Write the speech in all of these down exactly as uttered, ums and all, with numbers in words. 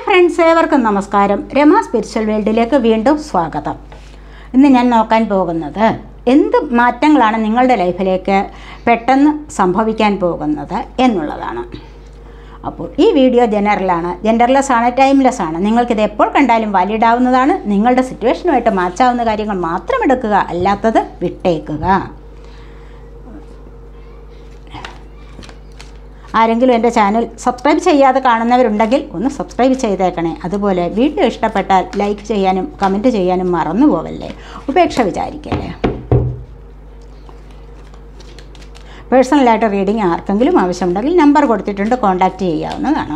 Friends, ഏവർക്കും നമസ്കാരം. Rama spiritual വേൾഡിലേക്ക് വീണ്ടും സ്വാഗതം. ഇന്ന് ഞാൻ നോക്കാൻ പോകുന്നത് എന്ത് മാറ്റങ്ങളാണ് നിങ്ങളുടെ ലൈഫിലേക്ക് പെട്ടെന്ന് സംഭവിക്കാൻ പോകുന്നത് എന്നുള്ളതാണ്. അപ്പോൾ ഈ വീഡിയോ ജനറലാണ്, ജെൻഡർലെസ് ആണ്, ടൈംലെസ് ആണ്. നിങ്ങൾക്കിത് എപ്പോൾ കണ്ടാലും വാലിഡ് ആവുന്നതാണ്. നിങ്ങളുടെ സിറ്റുവേഷനുമായിട്ട് മാച്ചാവുന്ന കാര്യങ്ങൾ മാത്രം എടുക്കുക, അല്ലാത്തത് വിട്ടേക്കുക. ആരെങ്കിലും എൻ്റെ ചാനൽ സബ്സ്ക്രൈബ് ചെയ്യാതെ കാണുന്നവരുണ്ടെങ്കിൽ ഒന്ന് സബ്സ്ക്രൈബ് ചെയ്തേക്കണേ. അതുപോലെ വീഡിയോ ഇഷ്ടപ്പെട്ടാൽ ലൈക്ക് ചെയ്യാനും കമൻറ്റ് ചെയ്യാനും മറന്നു പോവല്ലേ, ഉപേക്ഷ വിചാരിക്കല്ലേ. പേഴ്സണലായിട്ട് റീഡിങ് ആർക്കെങ്കിലും ആവശ്യമുണ്ടെങ്കിൽ നമ്പർ കൊടുത്തിട്ടുണ്ട്, കോൺടാക്റ്റ് ചെയ്യാവുന്നതാണ്.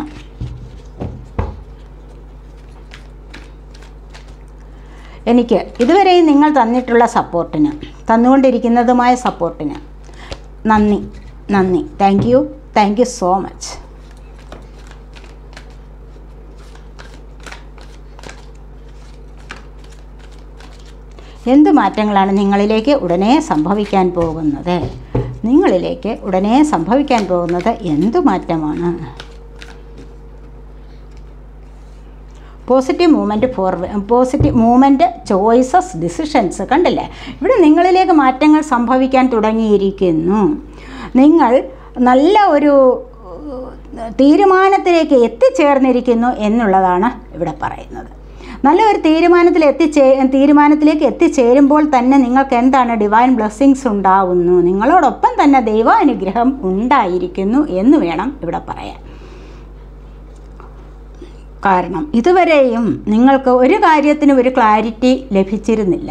എനിക്ക് ഇതുവരെയും നിങ്ങൾ തന്നിട്ടുള്ള സപ്പോർട്ടിന്, തന്നുകൊണ്ടിരിക്കുന്നതുമായ സപ്പോർട്ടിന് നന്ദി നന്ദി thank you thank you so much. എന്ത് മാറ്റങ്ങളാണ് നിങ്ങളിലേക്ക് ഉടനെ സംഭവിക്കാൻ പോകുന്നത്? നിങ്ങളിലേക്ക് ഉടനെ സംഭവിക്കാൻ പോകുന്നത് എന്തു മാറ്റമാണ്? Positive movement for positive movement choices decisions കണ്ടില്ലേ? ഇവിടെ നിങ്ങളിലേക്ക് മാറ്റങ്ങൾ സംഭവിക്കാൻ തുടങ്ങിയിരിക്കുന്നു. നിങ്ങൾ നല്ല ഒരു തീരുമാനത്തിലേക്ക് എത്തിച്ചേർന്നിരിക്കുന്നു എന്നുള്ളതാണ് ഇവിടെ പറയുന്നത്. നല്ല ഒരു തീരുമാനത്തിൽ എത്തിച്ചേ തീരുമാനത്തിലേക്ക് എത്തിച്ചേരുമ്പോൾ തന്നെ നിങ്ങൾക്ക് എന്താണ് ഡിവൈൻ ബ്ലെസ്സിങ്സ് ഉണ്ടാവുന്നു. നിങ്ങളോടൊപ്പം തന്നെ ദൈവാനുഗ്രഹം ഉണ്ടായിരിക്കുന്നു എന്ന് വേണം ഇവിടെ പറയാൻ. കാരണം ഇതുവരെയും നിങ്ങൾക്ക് ഒരു കാര്യത്തിനും ഒരു ക്ലാരിറ്റി ലഭിച്ചിരുന്നില്ല.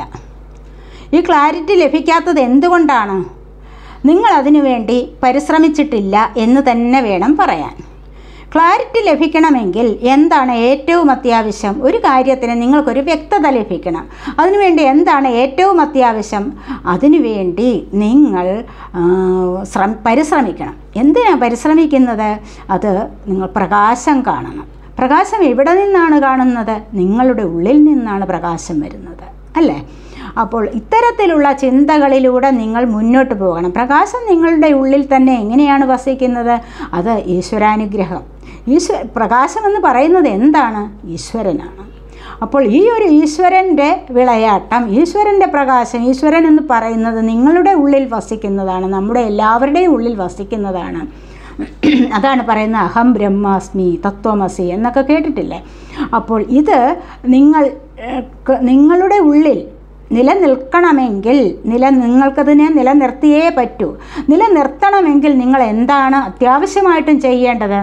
ഈ ക്ലാരിറ്റി ലഭിക്കാത്തത് എന്തുകൊണ്ടാണ്? നിങ്ങൾ അതിനു വേണ്ടി പരിശ്രമിച്ചിട്ടില്ല എന്ന് തന്നെ വേണം പറയാൻ. ക്ലാരിറ്റി ലഭിക്കണമെങ്കിൽ എന്താണ് ഏറ്റവും അത്യാവശ്യം? ഒരു കാര്യത്തിന് നിങ്ങൾക്കൊരു വ്യക്തത ലഭിക്കണം. അതിനുവേണ്ടി എന്താണ് ഏറ്റവും അത്യാവശ്യം? അതിനുവേണ്ടി നിങ്ങൾ ശ്രം പരിശ്രമിക്കണം. എന്തിനാണ് പരിശ്രമിക്കുന്നത്? അത് നിങ്ങൾ പ്രകാശം കാണണം. പ്രകാശം എവിടെ നിന്നാണ് കാണുന്നത്? നിങ്ങളുടെ ഉള്ളിൽ നിന്നാണ് പ്രകാശം വരുന്നത്, അല്ലേ? അപ്പോൾ ഇത്തരത്തിലുള്ള ചിന്തകളിലൂടെ നിങ്ങൾ മുന്നോട്ട് പോകണം. പ്രകാശം നിങ്ങളുടെ ഉള്ളിൽ തന്നെ എങ്ങനെയാണ് വസിക്കുന്നത്? അത് ഈശ്വരാനുഗ്രഹം. ഈശ്വര പ്രകാശമെന്ന് പറയുന്നത് എന്താണ്? ഈശ്വരനാണ്. അപ്പോൾ ഈ ഒരു ഈശ്വരൻ്റെ വിളയാട്ടം, ഈശ്വരൻ്റെ പ്രകാശം, ഈശ്വരൻ എന്ന് പറയുന്നത് നിങ്ങളുടെ ഉള്ളിൽ വസിക്കുന്നതാണ്, നമ്മുടെ എല്ലാവരുടെയും ഉള്ളിൽ വസിക്കുന്നതാണ്. അതാണ് പറയുന്നത് അഹം ബ്രഹ്മാസ്മി തത്വമസി എന്നൊക്കെ കേട്ടിട്ടില്ലേ? അപ്പോൾ ഇത് നിങ്ങൾ നിങ്ങളുടെ ഉള്ളിൽ നിലനിൽക്കണമെങ്കിൽ നില നിങ്ങൾക്കതിനെ നിലനിർത്തിയേ പറ്റൂ. നിലനിർത്തണമെങ്കിൽ നിങ്ങൾ എന്താണ് അത്യാവശ്യമായിട്ടും ചെയ്യേണ്ടത്?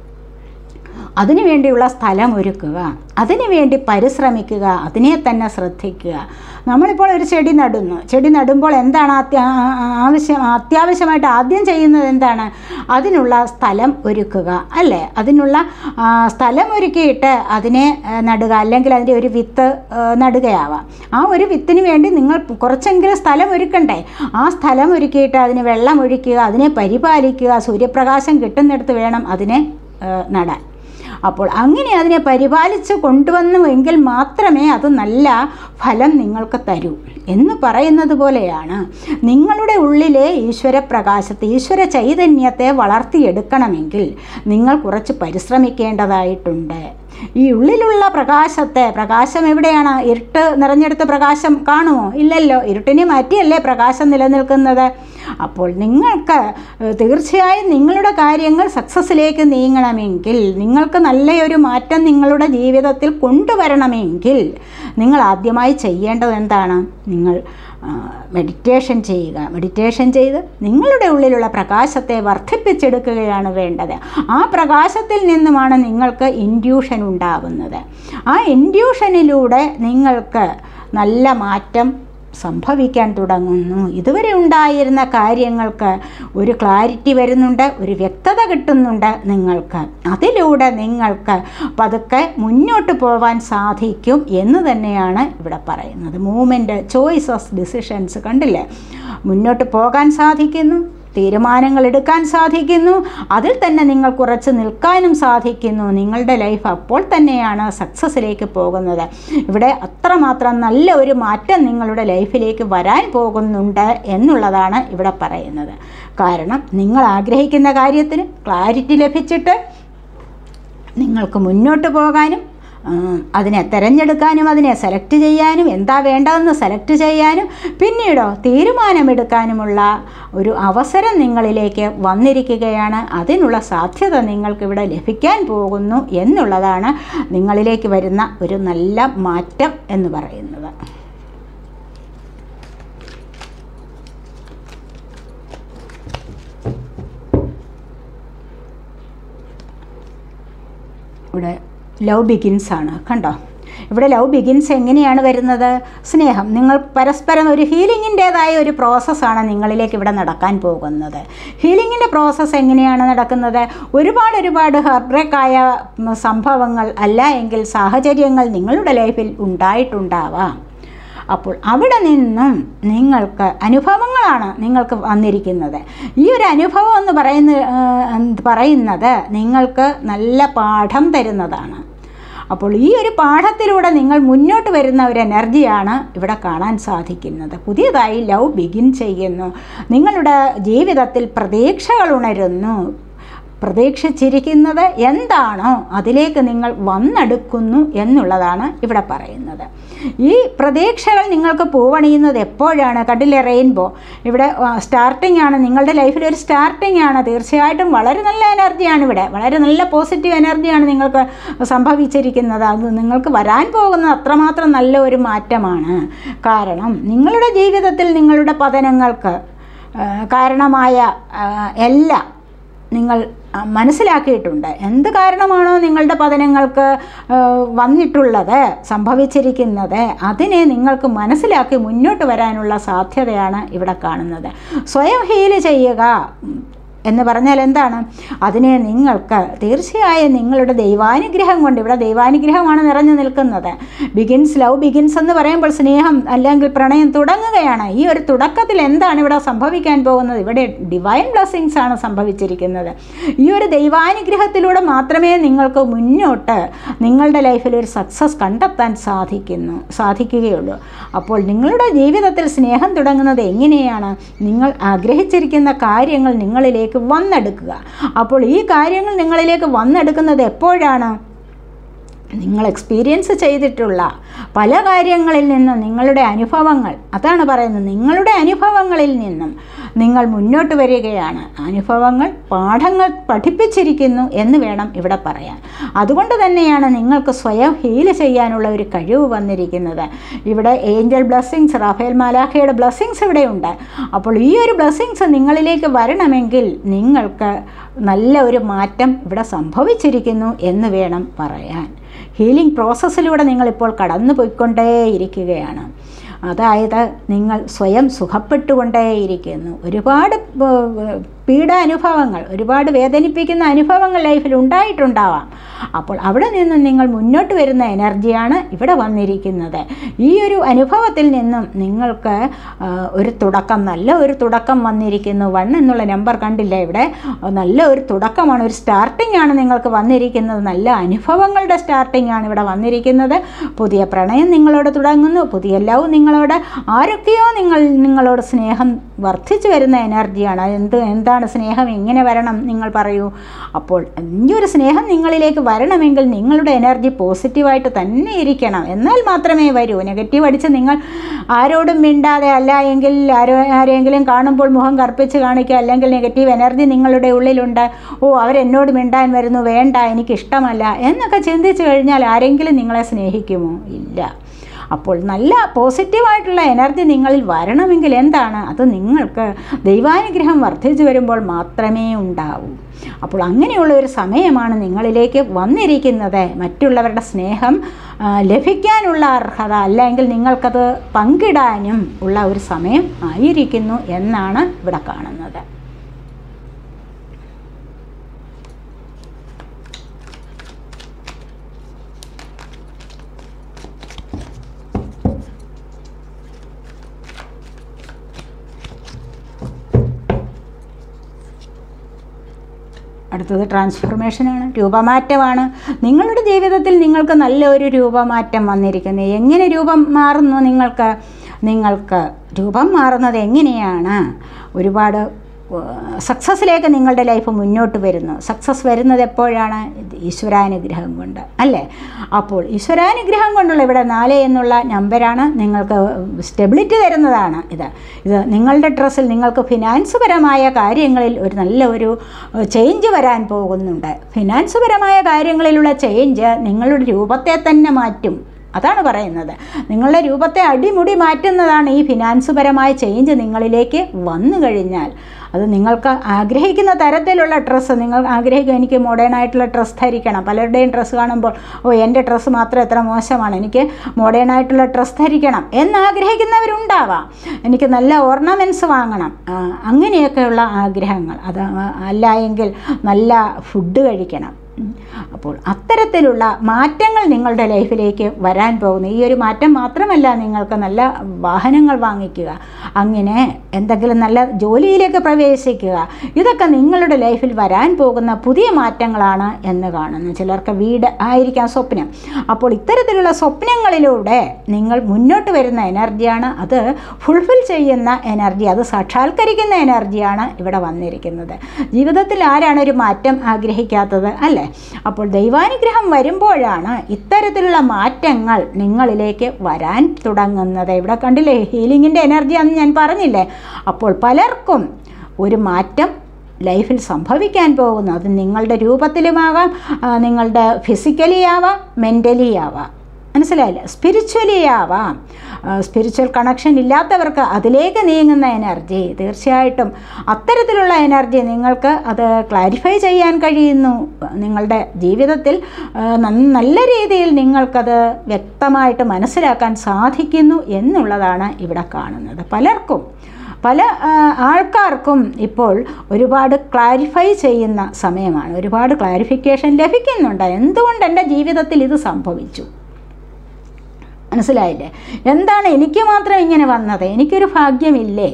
അതിനുവേണ്ടിയുള്ള സ്ഥലം ഒരുക്കുക, അതിനുവേണ്ടി പരിശ്രമിക്കുക, അതിനെ തന്നെ ശ്രദ്ധിക്കുക. നമ്മളിപ്പോൾ ഒരു ചെടി നടുന്നു. ചെടി നടുമ്പോൾ എന്താണ് അത്യാ ആവശ്യം അത്യാവശ്യമായിട്ട് ആദ്യം ചെയ്യുന്നത് എന്താണ്? അതിനുള്ള സ്ഥലം ഒരുക്കുക, അല്ലേ? അതിനുള്ള സ്ഥലം ഒരുക്കിയിട്ട് അതിനെ നടുക, അല്ലെങ്കിൽ അതിൻ്റെ ഒരു വിത്ത് നടുകയാവാം. ആ ഒരു വിത്തിന് വേണ്ടി നിങ്ങൾ കുറച്ചെങ്കിലും സ്ഥലം ഒരുക്കണ്ടേ? ആ സ്ഥലം ഒരുക്കിയിട്ട് അതിന് വെള്ളം ഒഴിക്കുക, അതിനെ പരിപാലിക്കുക. സൂര്യപ്രകാശം കിട്ടുന്നിടത്ത് വേണം അതിനെ നടാൻ. അപ്പോൾ അങ്ങനെ അതിനെ പരിപാലിച്ച് കൊണ്ടുവന്നുവെങ്കിൽ മാത്രമേ അത് നല്ല ഫലം നിങ്ങൾക്ക് തരൂ. എന്ന് പറയുന്നത് പോലെയാണ് നിങ്ങളുടെ ഉള്ളിലെ ഈശ്വര പ്രകാശത്തെ, ഈശ്വര ചൈതന്യത്തെ വളർത്തിയെടുക്കണമെങ്കിൽ നിങ്ങൾ കുറച്ച് പരിശ്രമിക്കേണ്ടതായിട്ടുണ്ട്. ഈ ഉള്ളിലുള്ള പ്രകാശത്തെ, പ്രകാശം എവിടെയാണ്? ഇരുട്ട് നിറഞ്ഞെടുത്ത പ്രകാശം കാണുമോ? ഇല്ലല്ലോ. ഇരുട്ടിനെ മാറ്റിയല്ലേ പ്രകാശം നിലനിൽക്കുന്നത്. അപ്പോൾ നിങ്ങൾക്ക് തീർച്ചയായും നിങ്ങളുടെ കാര്യങ്ങൾ സക്സസ്സിലേക്ക് നീങ്ങണമെങ്കിൽ, നിങ്ങൾക്ക് നല്ലൊരു മാറ്റം നിങ്ങളുടെ ജീവിതത്തിൽ കൊണ്ടുവരണമെങ്കിൽ നിങ്ങൾ ആദ്യമായി ചെയ്യേണ്ടത് എന്താണ്? നിങ്ങൾ മെഡിറ്റേഷൻ ചെയ്യുക. മെഡിറ്റേഷൻ ചെയ്ത് നിങ്ങളുടെ ഉള്ളിലുള്ള പ്രകാശത്തെ വർദ്ധിപ്പിച്ചെടുക്കുകയാണ് വേണ്ടത്. ആ പ്രകാശത്തിൽ നിന്നുമാണ് നിങ്ങൾക്ക് ഇൻഡ്യൂഷൻ ഉണ്ടാകുന്നത്. ആ ഇൻഡ്യൂഷനിലൂടെ നിങ്ങൾക്ക് നല്ല മാറ്റം സംഭവിക്കാൻ തുടങ്ങുന്നു. ഇതുവരെ ഉണ്ടായിരുന്ന കാര്യങ്ങൾക്ക് ഒരു ക്ലാരിറ്റി വരുന്നുണ്ട്, ഒരു വ്യക്തത കിട്ടുന്നുണ്ട് നിങ്ങൾക്ക്. അതിലൂടെ നിങ്ങൾക്ക് പതുക്കെ മുന്നോട്ട് പോകാൻ സാധിക്കും എന്ന് തന്നെയാണ് ഇവിടെ പറയുന്നത്. മൂവ്മെൻറ്റ് ചോയ്സസ് ഡിസിഷൻസ് കണ്ടില്ലേ? മുന്നോട്ട് പോകാൻ സാധിക്കുന്നു, തീരുമാനങ്ങൾ എടുക്കാൻ സാധിക്കുന്നു, അതിൽ തന്നെ നിങ്ങൾ കുറച്ച് നിൽക്കാനും സാധിക്കുന്നു. നിങ്ങളുടെ ലൈഫ് അപ്പോൾ തന്നെയാണ് സക്സസ്സിലേക്ക് പോകുന്നത്. ഇവിടെ അത്രമാത്രം നല്ല ഒരു മാറ്റം നിങ്ങളുടെ ലൈഫിലേക്ക് വരാൻ പോകുന്നുണ്ട് എന്നുള്ളതാണ് ഇവിടെ പറയുന്നത്. കാരണം നിങ്ങൾ ആഗ്രഹിക്കുന്ന കാര്യത്തിന് ക്ലാരിറ്റി ലഭിച്ചിട്ട് നിങ്ങൾക്ക് മുന്നോട്ട് പോകാനും അതിനെ തിരഞ്ഞെടുക്കാനും അതിനെ സെലക്ട് ചെയ്യാനും എന്താ വേണ്ടതെന്ന് സെലക്ട് ചെയ്യാനും പിന്നീടോ തീരുമാനമെടുക്കാനുമുള്ള ഒരു അവസരം നിങ്ങളിലേക്ക് വന്നിരിക്കുകയാണ്. അതിനുള്ള സാധ്യത നിങ്ങൾക്കിവിടെ ലഭിക്കാൻ പോകുന്നു എന്നുള്ളതാണ് നിങ്ങളിലേക്ക് വരുന്ന ഒരു നല്ല മാറ്റം എന്ന് പറയുന്നത്. ഇവിടെ ലവ് ബിഗിൻസ് ആണ്, കണ്ടോ? ഇവിടെ ലവ് ബിഗിൻസ് എങ്ങനെയാണ് വരുന്നത്? സ്നേഹം, നിങ്ങൾ പരസ്പരം ഒരു ഹീലിങ്ങിൻ്റേതായ ഒരു പ്രോസസ്സാണ് നിങ്ങളിലേക്ക് ഇവിടെ നടക്കാൻ പോകുന്നത്. ഹീലിങ്ങിൻ്റെ പ്രോസസ്സ് എങ്ങനെയാണ് നടക്കുന്നത്? ഒരുപാട് ഒരുപാട് ഹാർട്ട് ബ്രേക്കായ സംഭവങ്ങൾ അല്ല എങ്കിൽ സാഹചര്യങ്ങൾ നിങ്ങളുടെ ലൈഫിൽ ഉണ്ടായിട്ടുണ്ടാവാം. അപ്പോൾ അവിടെ നിന്നും നിങ്ങൾക്ക് അനുഭവങ്ങളാണ് നിങ്ങൾക്ക് വന്നിരിക്കുന്നത്. ഈ ഒരു അനുഭവം എന്ന് പറയുന്ന പറയുന്നത് നിങ്ങൾക്ക് നല്ല പാഠം തരുന്നതാണ്. അപ്പോൾ ഈ ഒരു പാഠത്തിലൂടെ നിങ്ങൾ മുന്നോട്ട് വരുന്ന ഒരു എനർജിയാണ് ഇവിടെ കാണാൻ സാധിക്കുന്നത്. പുതിയതായി ലവ് ബിഗിൻ ചെയ്യുന്നു. നിങ്ങളുടെ ജീവിതത്തിൽ പ്രതീക്ഷകൾ ഉണരുന്നു. പ്രതീക്ഷിച്ചിരിക്കുന്നത് എന്താണോ അതിലേക്ക് നിങ്ങൾ വന്നെടുക്കുന്നു എന്നുള്ളതാണ് ഇവിടെ പറയുന്നത്. ഈ പ്രതീക്ഷകൾ നിങ്ങൾക്ക് പൂവണിയുന്നത് എപ്പോഴാണ്? കണ്ടില്ലേ, റെയിൻബോ ഇവിടെ സ്റ്റാർട്ടിംഗ് ആണ്, നിങ്ങളുടെ ലൈഫിൽ ഒരു സ്റ്റാർട്ടിംഗ് ആണ്. തീർച്ചയായിട്ടും വളരെ നല്ല എനർജിയാണ് ഇവിടെ, വളരെ നല്ല പോസിറ്റീവ് എനർജിയാണ് നിങ്ങൾക്ക് സംഭവിച്ചിരിക്കുന്നത്. അത് നിങ്ങൾക്ക് വരാൻ പോകുന്നത് അത്രമാത്രം നല്ല ഒരു മാറ്റമാണ്. കാരണം നിങ്ങളുടെ ജീവിതത്തിൽ നിങ്ങളുടെ പതനങ്ങൾക്ക് കാരണമായ എല്ലാം നിങ്ങൾ മനസ്സിലാക്കിയിട്ടുണ്ട്. എന്ത് കാരണമാണോ നിങ്ങളുടെ പതനങ്ങൾക്ക് വന്നിട്ടുള്ളത്, സംഭവിച്ചിരിക്കുന്നത്, അതിനെ നിങ്ങൾക്ക് മനസ്സിലാക്കി മുന്നോട്ട് വരാനുള്ള സാധ്യതയാണ് ഇവിടെ കാണുന്നത്. സ്വയം ഹീല് ചെയ്യുക എന്ന് പറഞ്ഞാൽ എന്താണ്? അതിനെ നിങ്ങൾക്ക് തീർച്ചയായും നിങ്ങളുടെ ദൈവാനുഗ്രഹം കൊണ്ട്, ഇവിടെ ദൈവാനുഗ്രഹമാണ് നിറഞ്ഞു നിൽക്കുന്നത്. ബിഗിൻസ്, ലവ് ബിഗിൻസ് എന്ന് പറയുമ്പോൾ സ്നേഹം അല്ലെങ്കിൽ പ്രണയം തുടങ്ങുകയാണ്. ഈ ഒരു തുടക്കത്തിൽ എന്താണ് ഇവിടെ സംഭവിക്കാൻ പോകുന്നത്? ഇവിടെ ഡിവൈൻ ബ്ലെസ്സിങ്സ് ആണ് സംഭവിച്ചിരിക്കുന്നത്. ഈ ഒരു ദൈവാനുഗ്രഹത്തിലൂടെ മാത്രമേ നിങ്ങൾക്ക് മുന്നോട്ട് നിങ്ങളുടെ ലൈഫിൽ ഒരു സക്സസ് കണ്ടെത്താൻ സാധിക്കുന്നു സാധിക്കുകയുള്ളൂ. അപ്പോൾ നിങ്ങളുടെ ജീവിതത്തിൽ സ്നേഹം തുടങ്ങുന്നത് എങ്ങനെയാണ്? നിങ്ങൾ ആഗ്രഹിച്ചിരിക്കുന്ന കാര്യങ്ങൾ നിങ്ങളിലേക്ക് വന്നെടുക്കുക. അപ്പോൾ ഈ കാര്യങ്ങൾ നിങ്ങളിലേക്ക് വന്നെടുക്കുന്നത് എപ്പോഴാണ്? നിങ്ങൾ എക്സ്പീരിയൻസ് ചെയ്തിട്ടുള്ള പല കാര്യങ്ങളിൽ നിന്നും നിങ്ങളുടെ അനുഭവങ്ങൾ, അതാണ് പറയുന്നത്, നിങ്ങളുടെ അനുഭവങ്ങളിൽ നിന്നും നിങ്ങൾ മുന്നോട്ട് വരികയാണ്. അനുഭവങ്ങൾ പാഠങ്ങൾ പഠിപ്പിച്ചിരിക്കുന്നു എന്ന് വേണം ഇവിടെ പറയാൻ. അതുകൊണ്ട് തന്നെയാണ് നിങ്ങൾക്ക് സ്വയം ഹീൽ ചെയ്യാനുള്ള ഒരു കഴിവ് വന്നിരിക്കുന്നത്. ഇവിടെ ഏഞ്ചൽ ബ്ലെസ്സിങ്സ്, റാഫേൽ മാലാഖയുടെ ബ്ലെസ്സിങ്സ് ഇവിടെയുണ്ട്. അപ്പോൾ ഈ ഒരു ബ്ലെസ്സിങ്സ് നിങ്ങളിലേക്ക് വരണമെങ്കിൽ നിങ്ങൾക്ക് നല്ല ഒരു മാറ്റം ഇവിടെ സംഭവിച്ചിരിക്കുന്നു എന്ന് വേണം പറയാൻ. ഹീലിംഗ് പ്രോസസ്സിലൂടെ നിങ്ങളിപ്പോൾ കടന്നു പോയിക്കൊണ്ടേയിരിക്കുകയാണ്. അതായത് നിങ്ങൾ സ്വയം സുഖപ്പെട്ടുകൊണ്ടേയിരിക്കുന്നു. ഒരുപാട് പീഡാനുഭവങ്ങൾ, ഒരുപാട് വേദനിപ്പിക്കുന്ന അനുഭവങ്ങൾ ലൈഫിൽ ഉണ്ടായിട്ടുണ്ടാവാം. അപ്പോൾ അവിടെ നിന്ന് നിങ്ങൾ മുന്നോട്ട് വരുന്ന എനർജിയാണ് ഇവിടെ വന്നിരിക്കുന്നത്. ഈ ഒരു അനുഭവത്തിൽ നിന്നും നിങ്ങൾക്ക് ഒരു തുടക്കം, നല്ല ഒരു തുടക്കം വന്നിരിക്കുന്നു. വൺ എന്നുള്ള നമ്പർ കണ്ടില്ല, ഇവിടെ നല്ല ഒരു തുടക്കമാണ്, ഒരു സ്റ്റാർട്ടിംഗ് ആണ് നിങ്ങൾക്ക് വന്നിരിക്കുന്നത്. നല്ല അനുഭവങ്ങളുടെ സ്റ്റാർട്ടിംഗ് ആണ് ഇവിടെ വന്നിരിക്കുന്നത്. പുതിയ പ്രണയം നിങ്ങളോട് തുടങ്ങുന്നു. പുതിയ ലവ് നിങ്ങളോട്, ആരൊക്കെയോ നിങ്ങൾ നിങ്ങളോട് സ്നേഹം വർദ്ധിച്ചു വരുന്ന എനർജിയാണ്. എന്ത് എന്താണ് സ്നേഹം, എങ്ങനെ വരണം നിങ്ങൾ പറയൂ. അപ്പോൾ ഈ ഒരു സ്നേഹം നിങ്ങളിലേക്ക് വരണമെങ്കിൽ നിങ്ങളുടെ എനർജി പോസിറ്റീവായിട്ട് തന്നെ ഇരിക്കണം. എന്നാൽ മാത്രമേ വരൂ. നെഗറ്റീവ് അടിച്ച് നിങ്ങൾ ആരോടും മിണ്ടാതെ, അല്ല എങ്കിൽ ആരോ ആരെങ്കിലും കാണുമ്പോൾ മുഖം കറുപ്പിച്ച് കാണിക്കുക, അല്ലെങ്കിൽ നെഗറ്റീവ് എനർജി നിങ്ങളുടെ ഉള്ളിലുണ്ട്, ഓ അവരെന്നോട് മിണ്ടാൻ വരുന്നു, വേണ്ട എനിക്കിഷ്ടമല്ല എന്നൊക്കെ ചിന്തിച്ചു കഴിഞ്ഞാൽ ആരെങ്കിലും നിങ്ങളെ സ്നേഹിക്കുമോ? ഇല്ല. അപ്പോൾ നല്ല പോസിറ്റീവായിട്ടുള്ള എനർജി നിങ്ങളിൽ വരണമെങ്കിൽ എന്താണ്? അത് നിങ്ങൾക്ക് ദൈവാനുഗ്രഹം വർദ്ധിച്ചു വരുമ്പോൾ മാത്രമേ ഉണ്ടാവൂ. അപ്പോൾ അങ്ങനെയുള്ള ഒരു സമയമാണ് നിങ്ങളിലേക്ക് വന്നിരിക്കുന്നത്. മറ്റുള്ളവരുടെ സ്നേഹം ലഭിക്കാനുള്ള അർഹത, അല്ലെങ്കിൽ നിങ്ങൾക്കത് പങ്കിടാനും ഉള്ള ഒരു സമയം ആയിരിക്കുന്നു എന്നാണ് ഇവിടെ കാണുന്നത്. അടുത്തത് ട്രാൻസ്ഫോർമേഷനാണ്, രൂപമാറ്റമാണ്. നിങ്ങളുടെ ജീവിതത്തിൽ നിങ്ങൾക്ക് നല്ലൊരു രൂപമാറ്റം വന്നിരിക്കുന്നു. എങ്ങനെ രൂപം മാറുന്നു? നിങ്ങൾക്ക് നിങ്ങൾക്ക് രൂപം മാറുന്നത് എങ്ങനെയാണ്? ഒരുപാട് സക്സസ്സിലേക്ക് നിങ്ങളുടെ ലൈഫ് മുന്നോട്ട് വരുന്നു. സക്സസ് വരുന്നത് എപ്പോഴാണ്? ഈശ്വരാനുഗ്രഹം കൊണ്ട്, അല്ലേ? അപ്പോൾ ഈശ്വരാനുഗ്രഹം കൊണ്ടുള്ള ഇവിടെ നാല് എന്നുള്ള നമ്പറാണ് നിങ്ങൾക്ക് സ്റ്റെബിലിറ്റി തരുന്നതാണ്. ഇത് ഇത് നിങ്ങളുടെ ഡ്രസ്സിൽ നിങ്ങൾക്ക് ഫിനാൻസ് പരമായ കാര്യങ്ങളിൽ ഒരു നല്ല ഒരു ചേഞ്ച് വരാൻ പോകുന്നുണ്ട്. ഫിനാൻസ് പരമായ കാര്യങ്ങളിലുള്ള ചേഞ്ച് നിങ്ങളുടെ രൂപത്തെ തന്നെ മാറ്റും. അതാണ് പറയുന്നത്. നിങ്ങളുടെ രൂപത്തെ അടിമുടി മാറ്റുന്നതാണ് ഈ ഫിനാൻസ് പരമായ ചേഞ്ച് നിങ്ങളിലേക്ക് വന്നു കഴിഞ്ഞാൽ. അത് നിങ്ങൾക്ക് ആഗ്രഹിക്കുന്ന തരത്തിലുള്ള ഡ്രസ്സ് നിങ്ങൾ ആഗ്രഹിക്കും. എനിക്ക് മോഡേൺ ആയിട്ടുള്ള ഡ്രസ്സ് ധരിക്കണം. പലരുടെയും ഡ്രസ്സ് കാണുമ്പോൾ ഓ എൻ്റെ ഡ്രസ്സ് മാത്രം എത്ര മോശമാണ്, എനിക്ക് മോഡേൺ ആയിട്ടുള്ള ഡ്രസ്സ് ധരിക്കണം എന്നാഗ്രഹിക്കുന്നവരുണ്ടാവാം. എനിക്ക് നല്ല ഓർണമെൻറ്റ്സ് വാങ്ങണം, അങ്ങനെയൊക്കെയുള്ള ആഗ്രഹങ്ങൾ. അത് അല്ല എങ്കിൽ നല്ല ഫുഡ് കഴിക്കണം. അപ്പോൾ അത്തരത്തിലുള്ള മാറ്റങ്ങൾ നിങ്ങളുടെ ലൈഫിലേക്ക് വരാൻ പോകുന്നു. ഈ ഒരു മാറ്റം മാത്രമല്ല, നിങ്ങൾക്ക് നല്ല വാഹനങ്ങൾ വാങ്ങിക്കുക, അങ്ങനെ എന്തെങ്കിലും നല്ല ജോലിയിലേക്ക് പ്രവേശിക്കുക, ഇതൊക്കെ നിങ്ങളുടെ ലൈഫിൽ വരാൻ പോകുന്ന പുതിയ മാറ്റങ്ങളാണ് എന്ന് കാണുന്നു. ചിലർക്ക് വീട് ആയിരിക്കാം സ്വപ്നം. അപ്പോൾ ഇത്തരത്തിലുള്ള സ്വപ്നങ്ങളിലൂടെ നിങ്ങൾ മുന്നോട്ട് വരുന്ന എനർജിയാണ്, അത് ഫുൾഫിൽ ചെയ്യുന്ന എനർജി, അത് സാക്ഷാത്കരിക്കുന്ന എനർജിയാണ് ഇവിടെ വന്നിരിക്കുന്നത്. ജീവിതത്തിൽ ആരാണ് ഒരു മാറ്റം ആഗ്രഹിക്കാത്തത്, അല്ലേ? അപ്പോൾ ദൈവാനുഗ്രഹം വരുമ്പോഴാണ് ഇത്തരത്തിലുള്ള മാറ്റങ്ങൾ നിങ്ങളിലേക്ക് വരാൻ തുടങ്ങുന്നത്. ഇവിടെ കണ്ടില്ലേ, ഹീലിങ്ങിൻ്റെ എനർജിയാണെന്ന് ഞാൻ പറഞ്ഞില്ലേ. അപ്പോൾ പലർക്കും ഒരു മാറ്റം ലൈഫിൽ സംഭവിക്കാൻ പോകുന്നു. അത് നിങ്ങളുടെ രൂപത്തിലുമാകാം, നിങ്ങളുടെ ഫിസിക്കലി ആവാം, മെൻ്റലി ആവാം, മനസ്സിലായില്ലേ? സ്പിരിച്വലി ആവാം. സ്പിരിച്വൽ കണക്ഷൻ ഇല്ലാത്തവർക്ക് അതിലേക്ക് നീങ്ങുന്ന എനർജി, തീർച്ചയായിട്ടും അത്തരത്തിലുള്ള എനർജി നിങ്ങൾക്ക് അത് ക്ലാരിഫൈ ചെയ്യാൻ കഴിയുന്നു. നിങ്ങളുടെ ജീവിതത്തിൽ നല്ല രീതിയിൽ നിങ്ങൾക്കത് വ്യക്തമായിട്ട് മനസ്സിലാക്കാൻ സാധിക്കുന്നു എന്നുള്ളതാണ് ഇവിടെ കാണുന്നത്. പലർക്കും പല ആൾക്കാർക്കും ഇപ്പോൾ ഒരുപാട് ക്ലാരിഫൈ ചെയ്യുന്ന സമയമാണ്. ഒരുപാട് ക്ലാരിഫിക്കേഷൻ ലഭിക്കുന്നുണ്ട്. എന്തുകൊണ്ട് എൻ്റെ ജീവിതത്തിൽ ഇത് സംഭവിച്ചു, മനസ്സിലായില്ലേ? എന്താണ് എനിക്ക് മാത്രം ഇങ്ങനെ വന്നത്? എനിക്കൊരു ഭാഗ്യമില്ലേ?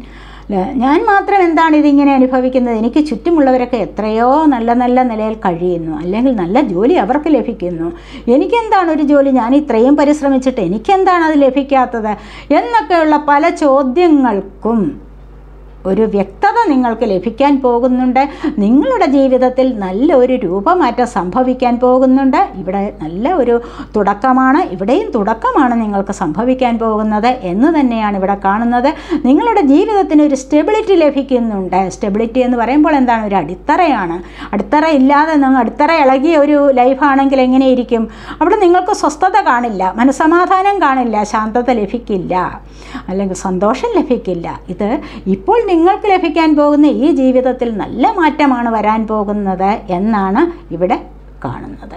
ഞാൻ മാത്രം എന്താണ് ഇതിങ്ങനെ അനുഭവിക്കുന്നത്? എനിക്ക് ചുറ്റുമുള്ളവരൊക്കെ എത്രയോ നല്ല നല്ല നിലയിൽ കഴിയുന്നു, അല്ലെങ്കിൽ നല്ല ജോലി അവർക്ക് ലഭിക്കുന്നു. എനിക്കെന്താണ് ഒരു ജോലി, ഞാൻ ഇത്രയും പരിശ്രമിച്ചിട്ട് എനിക്കെന്താണ് അത് ലഭിക്കാത്തത് എന്നൊക്കെയുള്ള പല ചോദ്യങ്ങൾക്കും ഒരു വ്യക്തത നിങ്ങൾക്ക് ലഭിക്കാൻ പോകുന്നുണ്ട്. നിങ്ങളുടെ ജീവിതത്തിൽ നല്ല ഒരു രൂപമാറ്റം സംഭവിക്കാൻ പോകുന്നുണ്ട്. ഇവിടെ നല്ല ഒരു തുടക്കമാണ്, ഇവിടെയും തുടക്കമാണ് നിങ്ങൾക്ക് സംഭവിക്കാൻ പോകുന്നത് എന്ന് തന്നെയാണ് ഇവിടെ കാണുന്നത്. നിങ്ങളുടെ ജീവിതത്തിന് ഒരു സ്റ്റെബിലിറ്റി ലഭിക്കുന്നുണ്ട്. സ്റ്റെബിലിറ്റി എന്ന് പറയുമ്പോൾ എന്താണ്? ഒരു അടിത്തറയാണ്. അടിത്തറ ഇല്ലാതെ നിങ്ങൾ അടിത്തറ ഇളകിയ ഒരു ലൈഫാണെങ്കിൽ എങ്ങനെയിരിക്കും? അവിടെ നിങ്ങൾക്ക് സ്വസ്ഥത കാണില്ല, മനസ്സമാധാനം കാണില്ല, ശാന്തത ലഭിക്കില്ല, അല്ലെങ്കിൽ സന്തോഷം ലഭിക്കില്ല. ഇത് ഇപ്പോൾ നിങ്ങൾക്ക് ലഭിക്കാൻ പോകുന്ന ഈ ജീവിതത്തിൽ നല്ല മാറ്റമാണ് വരാൻ പോകുന്നത് എന്നാണ് ഇവിടെ കാണുന്നത്.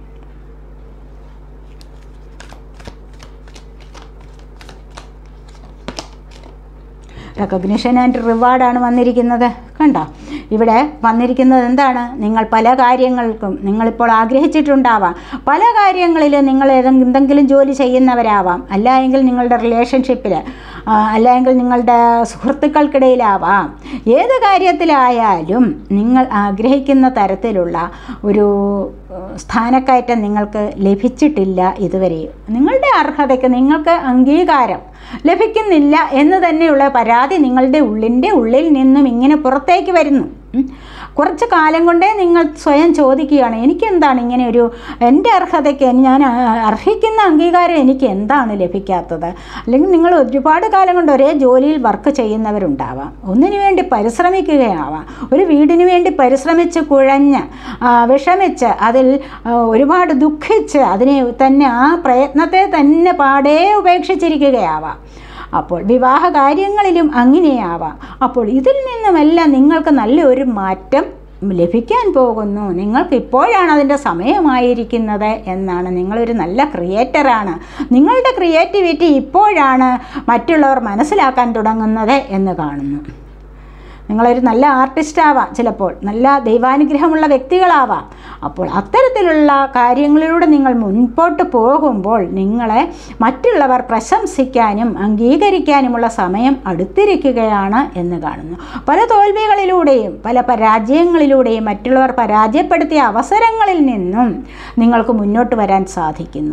റെക്കഗ്നിഷൻ ആൻഡ് റിവാർഡാണ് വന്നിരിക്കുന്നത്. കണ്ടോ, ഇവിടെ വന്നിരിക്കുന്നത് എന്താണ്? നിങ്ങൾ പല കാര്യങ്ങൾക്കും നിങ്ങളിപ്പോൾ ആഗ്രഹിച്ചിട്ടുണ്ടാവാം. പല കാര്യങ്ങളിൽ നിങ്ങൾ എന്തെങ്കിലും ജോലി ചെയ്യുന്നവരാവാം, അല്ല എങ്കിൽ നിങ്ങളുടെ റിലേഷൻഷിപ്പിൽ, അല്ല എങ്കിൽ നിങ്ങളുടെ സുഹൃത്തുക്കൾക്കിടയിലാവാം. ഏത് കാര്യത്തിലായാലും നിങ്ങൾ ആഗ്രഹിക്കുന്ന തരത്തിലുള്ള ഒരു സ്ഥാനക്കയറ്റം നിങ്ങൾക്ക് ലഭിച്ചിട്ടില്ല ഇതുവരെ. നിങ്ങളുടെ അർഹതയ്ക്ക് നിങ്ങൾക്ക് അംഗീകാരം ലഭിക്കുന്നില്ല എന്ന് തന്നെയുള്ള പരാതി നിങ്ങളുടെ ഉള്ളിൻ്റെ ഉള്ളിൽ നിന്നും ഇങ്ങനെ പുറത്തേക്ക് വരുന്നു. കുറച്ച് കാലം കൊണ്ടേ നിങ്ങൾ സ്വയം ചോദിക്കുകയാണ്, എനിക്കെന്താണ് ഇങ്ങനെ ഒരു എൻ്റെ അർഹതയ്ക്ക് ഞാൻ അർഹിക്കുന്ന അംഗീകാരം എനിക്ക് എന്താണ് ലഭിക്കാത്തത്? അല്ലെങ്കിൽ നിങ്ങൾ ഒരുപാട് കാലം കൊണ്ട് ഒരേ ജോലിയിൽ വർക്ക് ചെയ്യുന്നവരുണ്ടാവാം, ഒന്നിനു വേണ്ടി പരിശ്രമിക്കുകയാവാം, ഒരു വീടിന് വേണ്ടി പരിശ്രമിച്ച് കുഴഞ്ഞ് വിഷമിച്ച് അതിൽ ഒരുപാട് ദുഃഖിച്ച് അതിനെ തന്നെ ആ പ്രയത്നത്തെ തന്നെ പാടേ ഉപേക്ഷിച്ചിരിക്കുകയാവാം. അപ്പോൾ വിവാഹ കാര്യങ്ങളിലും അങ്ങനെയാവാം. അപ്പോൾ ഇതിൽ നിന്നുമെല്ലാം നിങ്ങൾക്ക് നല്ലൊരു മാറ്റം ലഭിക്കാൻ പോകുന്നു. നിങ്ങൾക്ക് ഇപ്പോഴാണ് അതിൻ്റെ സമയമായിരിക്കുന്നത് എന്നാണ്. നിങ്ങളൊരു നല്ല ക്രിയേറ്ററാണ്. നിങ്ങളുടെ ക്രിയേറ്റിവിറ്റി ഇപ്പോഴാണ് മറ്റുള്ളവർ മനസ്സിലാക്കാൻ തുടങ്ങുന്നത് എന്ന് കാണുന്നു. നിങ്ങളൊരു നല്ല ആർട്ടിസ്റ്റ് ആവാം, ചിലപ്പോൾ നല്ല ദൈവാനുഗ്രഹമുള്ള വ്യക്തികളാവാം. അപ്പോൾ അത്തരത്തിലുള്ള കാര്യങ്ങളിലൂടെ നിങ്ങൾ മുൻപോട്ട് പോകുമ്പോൾ നിങ്ങളെ മറ്റുള്ളവർ പ്രശംസിക്കാനും അംഗീകരിക്കാനുമുള്ള സമയം അടുത്തിരിക്കുകയാണ് എന്ന് കാണുന്നു. പല തോൽവികളിലൂടെയും പല പരാജയങ്ങളിലൂടെയും മറ്റുള്ളവർ പരാജയപ്പെടുത്തിയ അവസരങ്ങളിൽ നിന്നും നിങ്ങൾക്ക് മുന്നോട്ട് വരാൻ സാധിക്കുന്നു.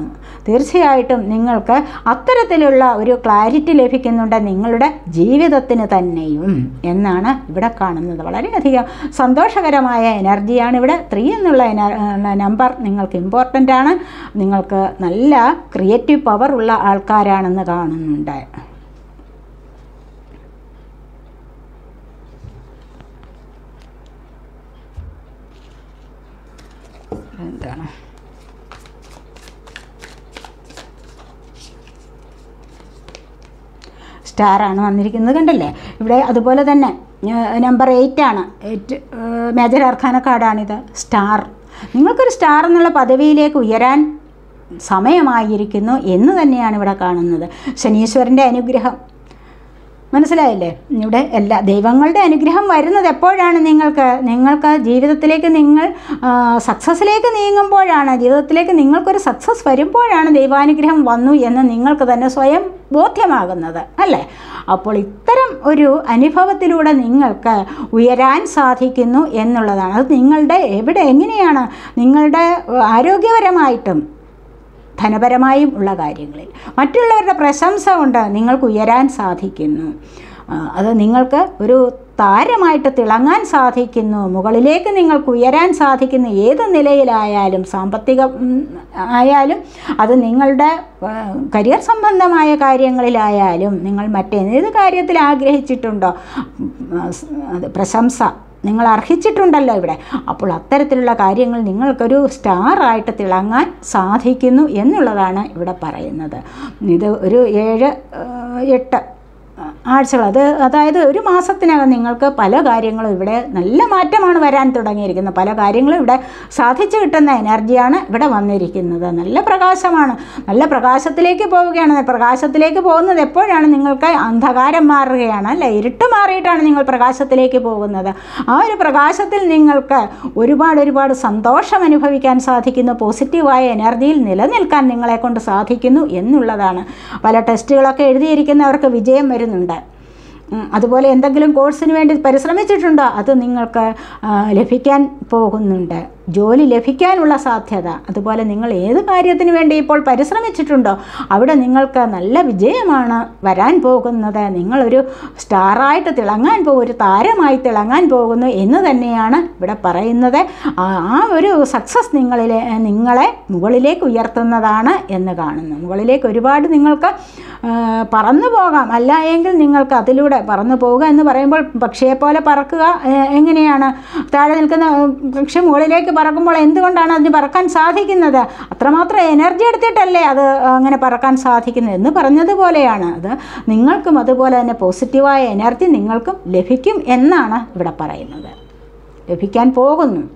തീർച്ചയായിട്ടും നിങ്ങൾക്ക് അത്തരത്തിലുള്ള ഒരു ക്ലാരിറ്റി ലഭിക്കുന്നുണ്ട് നിങ്ങളുടെ ജീവിതത്തിന് തന്നെയും എന്നാണ് ഇവിടെ കാണുന്നത്. വളരെയധികം സന്തോഷകരമായ എനർജിയാണ് ഇവിടെ. ത്രീ എന്നുള്ള നമ്പർ നിങ്ങൾക്ക് ഇമ്പോർട്ടൻ്റ് ആണ്. നിങ്ങൾക്ക് നല്ല ക്രിയേറ്റീവ് പവർ ഉള്ള ആൾക്കാരാണെന്ന് കാണുന്നുണ്ട്. എന്താണ് സ്റ്റാറാണ് വന്നിരിക്കുന്നത് കണ്ടല്ലേ ഇവിടെ. അതുപോലെ തന്നെ നമ്പർ എയ്റ്റ് ആണ്. എയ്റ്റ് മേജർ അർക്കാന കാർഡാണിത്. സ്റ്റാർ. നിങ്ങൾക്കൊരു സ്റ്റാർ എന്നുള്ള പദവിയിലേക്ക് ഉയരാൻ സമയമായിരിക്കുന്നു എന്ന് തന്നെയാണ് ഇവിടെ കാണുന്നത്. ശനീശ്വരൻ്റെ അനുഗ്രഹം മനസ്സിലായില്ലേ? ഇവിടെ എല്ലാ ദൈവങ്ങളുടെ അനുഗ്രഹം വരുന്നത് എപ്പോഴാണ്? നിങ്ങൾക്ക് നിങ്ങൾക്ക് ജീവിതത്തിലേക്ക് നിങ്ങൾ സക്സസ്സിലേക്ക് നീങ്ങുമ്പോഴാണ്, ജീവിതത്തിലേക്ക് നിങ്ങൾക്കൊരു സക്സസ് വരുമ്പോഴാണ് ദൈവാനുഗ്രഹം വന്നു എന്ന് നിങ്ങൾക്ക് തന്നെ സ്വയം ബോധ്യമാകുന്നത് അല്ലേ? അപ്പോൾ ഇത്തരം ഒരു അനുഭവത്തിലൂടെ നിങ്ങൾക്ക് ഉയരാൻ സാധിക്കുന്നു എന്നുള്ളതാണ്. അത് നിങ്ങളുടെ എവിടെ എങ്ങനെയാണ്? നിങ്ങളുടെ ആരോഗ്യപരമായിട്ടും ധനപരമായും ഉള്ള കാര്യങ്ങളിൽ മറ്റുള്ളവരുടെ പ്രശംസ കൊണ്ട് നിങ്ങൾക്ക് ഉയരാൻ സാധിക്കുന്നു. അത് നിങ്ങൾക്ക് ഒരു താരമായിട്ട് തിളങ്ങാൻ സാധിക്കുന്നു. മുകളിലേക്ക് നിങ്ങൾക്ക് ഉയരാൻ സാധിക്കുന്നു. ഏത് നിലയിലായാലും, സാമ്പത്തിക ആയാലും, അത് നിങ്ങളുടെ കരിയർ സംബന്ധമായ കാര്യങ്ങളിലായാലും, നിങ്ങൾ മറ്റേത് കാര്യത്തിൽ ആഗ്രഹിച്ചിട്ടുണ്ടോ അത് പ്രശംസ നിങ്ങൾ അർഹിച്ചിട്ടുണ്ടല്ലോ ഇവിടെ. അപ്പോൾ അത്തരത്തിലുള്ള കാര്യങ്ങൾ നിങ്ങൾക്കൊരു സ്റ്റാറായിട്ട് തിളങ്ങാൻ സാധിക്കുന്നു എന്നുള്ളതാണ് ഇവിടെ പറയുന്നത്. ഇത് ഒരു ഏഴ് എട്ട് ആഴ്ചകൾ, അത് അതായത് ഒരു മാസത്തിനകം നിങ്ങൾക്ക് പല കാര്യങ്ങളും ഇവിടെ നല്ല മാറ്റമാണ് വരാൻ തുടങ്ങിയിരിക്കുന്നത്. പല കാര്യങ്ങളും ഇവിടെ സാധിച്ചു കിട്ടുന്ന എനർജിയാണ് ഇവിടെ വന്നിരിക്കുന്നത്. നല്ല പ്രകാശമാണ്, നല്ല പ്രകാശത്തിലേക്ക് പോവുകയാണ്. പ്രകാശത്തിലേക്ക് പോകുന്നത് എപ്പോഴാണ്? നിങ്ങൾക്ക് അന്ധകാരം മാറുകയാണ് അല്ലേ? ഇരുട്ട് മാറിയിട്ടാണ് നിങ്ങൾ പ്രകാശത്തിലേക്ക് പോകുന്നത്. ആ ഒരു പ്രകാശത്തിൽ നിങ്ങൾക്ക് ഒരുപാട് ഒരുപാട് സന്തോഷം അനുഭവിക്കാൻ സാധിക്കുന്നു. പോസിറ്റീവായ എനർജിയിൽ നിലനിൽക്കാൻ നിങ്ങളെ കൊണ്ട് സാധിക്കുന്നു എന്നുള്ളതാണ്. പല ടെസ്റ്റുകളൊക്കെ എഴുതിയിരിക്കുന്നവർക്ക് വിജയം വരുന്നുണ്ട്. അതുപോലെ എന്തെങ്കിലും കോഴ്സിന് വേണ്ടി പരിശ്രമിച്ചിട്ടുണ്ടോ? അത് നിങ്ങൾക്ക് ലഭിക്കാൻ പോകുന്നുണ്ട്. ജോലി ലഭിക്കാനുള്ള സാധ്യത. അതുപോലെ നിങ്ങൾ ഏത് കാര്യത്തിന് വേണ്ടി ഇപ്പോൾ പരിശ്രമിച്ചിട്ടുണ്ടോ അവിടെ നിങ്ങൾക്ക് നല്ല വിജയമാണ് വരാൻ പോകുന്നത്. നിങ്ങളൊരു സ്റ്റാറായിട്ട് തിളങ്ങാൻ പോകും, ഒരു താരമായി തിളങ്ങാൻ പോകുന്നു എന്ന് തന്നെയാണ് ഇവിടെ പറയുന്നത്. ആ ഒരു സക്സസ് നിങ്ങളിലെ നിങ്ങളെ മുകളിലേക്ക് ഉയർത്തുന്നതാണ് എന്ന് കാണുന്നു. മുകളിലേക്ക് ഒരുപാട് നിങ്ങൾക്ക് പറന്നു പോകാം. അല്ല എങ്കിൽ നിങ്ങൾക്ക് അതിലൂടെ പറന്നു പോവുക എന്ന് പറയുമ്പോൾ പക്ഷിയെ പോലെ പറക്കുക എങ്ങനെയാണ്? താഴെ നിൽക്കുന്ന പക്ഷി മുകളിലേക്ക് പറക്കുമ്പോൾ എന്തുകൊണ്ടാണ് അതിന് പറക്കാൻ സാധിക്കുന്നത്? അത്രമാത്രം എനർജി എടുത്തിട്ടല്ലേ അത് അങ്ങനെ പറക്കാൻ സാധിക്കുന്നത് എന്ന് പറഞ്ഞതുപോലെയാണ്. അത് നിങ്ങൾക്കും അതുപോലെ തന്നെ പോസിറ്റീവായ എനർജി നിങ്ങൾക്കും ലഭിക്കും എന്നാണ് ഇവിടെ പറയുന്നത്. ലഭിക്കാൻ പോകുന്നു.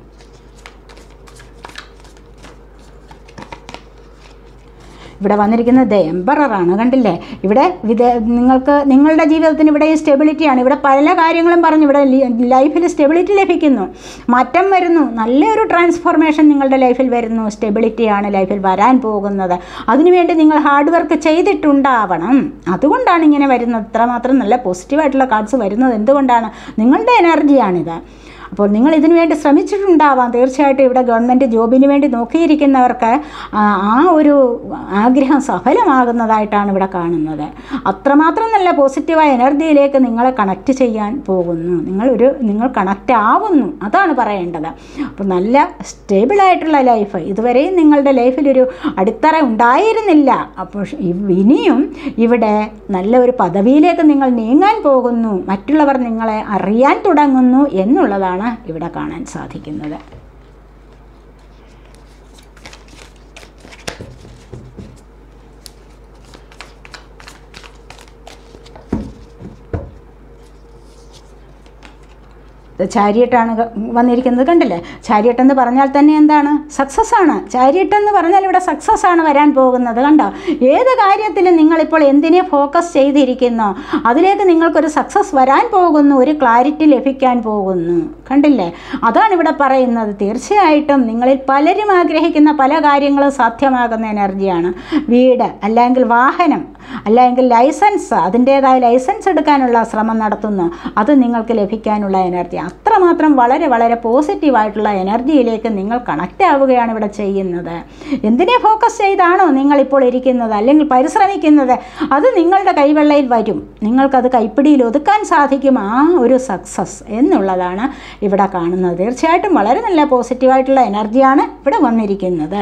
ഇവിടെ വന്നിരിക്കുന്നത് എംപററാണ് കണ്ടില്ലേ? ഇവിടെ വിദ നിങ്ങൾക്ക് നിങ്ങളുടെ ജീവിതത്തിന് ഇവിടെ സ്റ്റെബിലിറ്റിയാണ്. ഇവിടെ പല കാര്യങ്ങളും പറഞ്ഞു. ഇവിടെ ലൈഫിൽ സ്റ്റെബിലിറ്റി ലഭിക്കുന്നു, മാറ്റം വരുന്നു, നല്ലൊരു ട്രാൻസ്ഫോർമേഷൻ നിങ്ങളുടെ ലൈഫിൽ വരുന്നു. സ്റ്റെബിലിറ്റിയാണ് ലൈഫിൽ വരാൻ പോകുന്നത്. അതിനുവേണ്ടി നിങ്ങൾ ഹാർഡ് വർക്ക് ചെയ്തിട്ടുണ്ടാവണം. അതുകൊണ്ടാണ് ഇങ്ങനെ വരുന്നത്. ഇത്രമാത്രം നല്ല പോസിറ്റീവായിട്ടുള്ള കാർഡ്സ് വരുന്നത് എന്തുകൊണ്ടാണ്? നിങ്ങളുടെ എനർജിയാണിത്. അപ്പോൾ നിങ്ങൾ ഇതിനു വേണ്ടി ശ്രമിച്ചിട്ടുണ്ടാവാം. തീർച്ചയായിട്ടും ഇവിടെ ഗവൺമെൻറ് ജോബിന് വേണ്ടി നോക്കിയിരിക്കുന്നവർക്ക് ആ ഒരു ആഗ്രഹം സഫലമാകുന്നതായിട്ടാണ് ഇവിടെ കാണുന്നത്. അത്രമാത്രം നല്ല പോസിറ്റീവായ എനർജിയിലേക്ക് നിങ്ങളെ കണക്റ്റ് ചെയ്യാൻ പോകുന്നു. നിങ്ങളൊരു നിങ്ങൾ കണക്റ്റ് ആവുന്നു, അതാണ് പറയേണ്ടത്. അപ്പോൾ നല്ല സ്റ്റേബിളായിട്ടുള്ള ലൈഫ്. ഇതുവരെയും നിങ്ങളുടെ ലൈഫിലൊരു അടിത്തറ ഉണ്ടായിരുന്നില്ല. അപ്പോൾ ഇനിയും ഇവിടെ നല്ല ഒരു പദവിയിലേക്ക് നിങ്ങൾ നീങ്ങാൻ പോകുന്നു. മറ്റുള്ളവർ നിങ്ങളെ അറിയാൻ തുടങ്ങുന്നു എന്നുള്ളതാണ് ഇവിടെ കാണാൻ സാധിക്കുന്നത്. ചാരിയട്ടാണ് വന്നിരിക്കുന്നത് കണ്ടില്ലേ? ചാരിയട്ട് എന്ന് പറഞ്ഞാൽ തന്നെ എന്താണ്? സക്സസ് ആണ്. ചാരിയട്ട് എന്ന് പറഞ്ഞാൽ ഇവിടെ സക്സസ് ആണ് വരാൻ പോകുന്നത്. കണ്ടോ? ഏത് കാര്യത്തിലും നിങ്ങളിപ്പോൾ എന്തിനെ ഫോക്കസ് ചെയ്തിരിക്കുന്നോ അതിലേക്ക് നിങ്ങൾക്കൊരു സക്സസ് വരാൻ പോകുന്നു, ഒരു ക്ലാരിറ്റി ലഭിക്കാൻ പോകുന്നു. കണ്ടില്ലേ? അതാണ് ഇവിടെ പറയുന്നത്. തീർച്ചയായിട്ടും നിങ്ങളിൽ പലരും ആഗ്രഹിക്കുന്ന പല കാര്യങ്ങളും സാധ്യമാകുന്ന എനർജിയാണ്. വീട് അല്ലെങ്കിൽ വാഹനം അല്ലെങ്കിൽ ലൈസൻസ്, അതിൻ്റേതായ ലൈസൻസ് എടുക്കാനുള്ള ശ്രമം നടത്തുന്നു, അത് നിങ്ങൾക്ക് ലഭിക്കാനുള്ള എനർജി. അത്രമാത്രം വളരെ വളരെ പോസിറ്റീവായിട്ടുള്ള എനർജിയിലേക്ക് നിങ്ങൾ കണക്റ്റ് ആവുകയാണ് ഇവിടെ ചെയ്യുന്നത്. എന്തിനെ ഫോക്കസ് ചെയ്താണോ നിങ്ങളിപ്പോൾ ഇരിക്കുന്നത് അല്ലെങ്കിൽ പരിശ്രമിക്കുന്നത്, അത് നിങ്ങളുടെ കൈവെള്ളയിൽ വരും. നിങ്ങൾക്കത് കൈപ്പിടിയിൽ ഒതുക്കാൻ സാധിക്കും, ആ ഒരു സക്സസ് എന്നുള്ളതാണ് ഇവിടെ കാണുന്നത്. തീർച്ചയായിട്ടും വളരെ നല്ല പോസിറ്റീവായിട്ടുള്ള എനർജിയാണ് ഇവിടെ വന്നിരിക്കുന്നത്.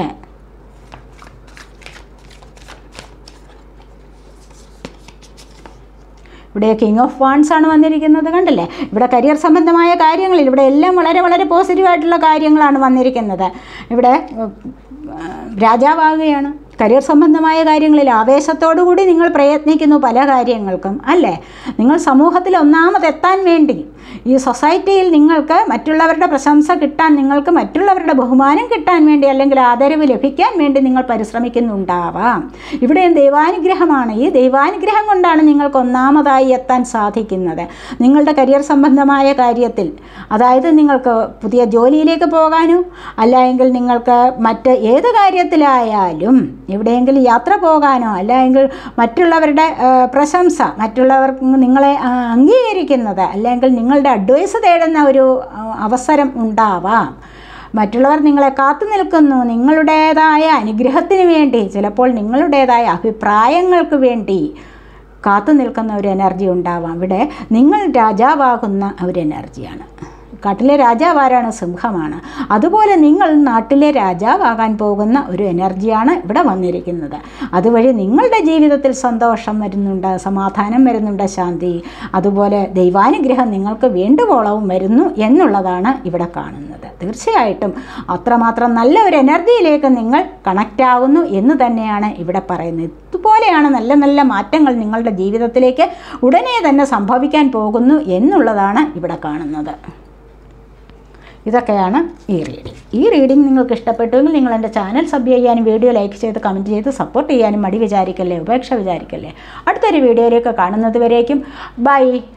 ഇവിടെ കിങ് ഓഫ് വാൺസ് ആണ് വന്നിരിക്കുന്നത്, കണ്ടില്ലേ? ഇവിടെ കരിയർ സംബന്ധമായ കാര്യങ്ങളിൽ ഇവിടെ എല്ലാം വളരെ വളരെ പോസിറ്റീവായിട്ടുള്ള കാര്യങ്ങളാണ് വന്നിരിക്കുന്നത്. ഇവിടെ രാജാവാകുകയാണ്. കരിയർ സംബന്ധമായ കാര്യങ്ങളിൽ ആവേശത്തോടു കൂടി നിങ്ങൾ പ്രയത്നിക്കുന്നു പല കാര്യങ്ങൾക്കും, അല്ലേ? നിങ്ങൾ സമൂഹത്തിൽ ഒന്നാമതെത്താൻ വേണ്ടി, ഈ സൊസൈറ്റിയിൽ നിങ്ങൾക്ക് മറ്റുള്ളവരുടെ പ്രശംസ കിട്ടാൻ, നിങ്ങൾക്ക് മറ്റുള്ളവരുടെ ബഹുമാനം കിട്ടാൻ വേണ്ടി അല്ലെങ്കിൽ ആദരവ് ലഭിക്കാൻ വേണ്ടി നിങ്ങൾ പരിശ്രമിക്കുന്നുണ്ടാവാം. ഇവിടെയും ദൈവാനുഗ്രഹമാണ്. ഈ ദൈവാനുഗ്രഹം കൊണ്ടാണ് നിങ്ങൾക്ക് ഒന്നാമതായി എത്താൻ സാധിക്കുന്നത്. നിങ്ങളുടെ കരിയർ സംബന്ധമായ കാര്യത്തിൽ, അതായത് നിങ്ങൾക്ക് പുതിയ ജോലിയിലേക്ക് പോകാനോ അല്ലെങ്കിൽ നിങ്ങൾക്ക് മറ്റ് ഏത് കാര്യത്തിലായാലും എവിടെയെങ്കിലും യാത്ര പോകാനോ അല്ലെങ്കിൽ മറ്റുള്ളവരുടെ പ്രശംസ, മറ്റുള്ളവർ നിങ്ങളെ അംഗീകരിക്കുന്നത് അല്ലെങ്കിൽ നിങ്ങളുടെ അഡ്വൈസ് തേടുന്ന ഒരു അവസരം ഉണ്ടാവാം. മറ്റുള്ളവർ നിങ്ങളെ കാത്തു നിൽക്കുന്നു നിങ്ങളുടേതായ അനുഗ്രഹത്തിന് വേണ്ടി, ചിലപ്പോൾ നിങ്ങളുടേതായ അഭിപ്രായങ്ങൾക്ക് വേണ്ടി കാത്തു നിൽക്കുന്ന ഒരു എനർജി ഉണ്ടാവാം. ഇവിടെ നിങ്ങൾ രാജാവാകുന്ന ഒരു എനർജിയാണ്. കാട്ടിലെ രാജാവാരാണ്? സിംഹമാണ്. അതുപോലെ നിങ്ങൾ നാട്ടിലെ രാജാവാകാൻ പോകുന്ന ഒരു എനർജിയാണ് ഇവിടെ വന്നിരിക്കുന്നത്. അതുവഴി നിങ്ങളുടെ ജീവിതത്തിൽ സന്തോഷം വരുന്നുണ്ട്, സമാധാനം വരുന്നുണ്ട്, ശാന്തി, അതുപോലെ ദൈവാനുഗ്രഹം നിങ്ങൾക്ക് വേണ്ടുവോളവും വരുന്നു എന്നുള്ളതാണ് ഇവിടെ കാണുന്നത്. തീർച്ചയായിട്ടും അത്രമാത്രം നല്ല ഒരു എനർജിയിലേക്ക് നിങ്ങൾ കണക്റ്റ് ആകുന്നു എന്ന് തന്നെയാണ് ഇവിടെ പറയുന്നത്. ഇതുപോലെയാണ് നല്ല നല്ല മാറ്റങ്ങൾ നിങ്ങളുടെ ജീവിതത്തിലേക്ക് ഉടനെ തന്നെ സംഭവിക്കാൻ പോകുന്നു എന്നുള്ളതാണ് ഇവിടെ കാണുന്നത്. ഇതൊക്കെയാണ് ഈ റീഡിംഗ്. ഈ റീഡിംഗ് നിങ്ങൾക്ക് ഇഷ്ടപ്പെട്ടുവെങ്കിൽ നിങ്ങൾ എൻ്റെ ചാനൽ സബ് ചെയ്യാനും വീഡിയോ ലൈക്ക് ചെയ്ത് കമൻറ്റ് ചെയ്ത് സപ്പോർട്ട് ചെയ്യാനും മടി വിചാരിക്കല്ലേ, ഉപേക്ഷ വിചാരിക്കല്ലേ. അടുത്തൊരു വീഡിയോയിലേക്ക് കാണുന്നത് വരേക്കും ബൈ.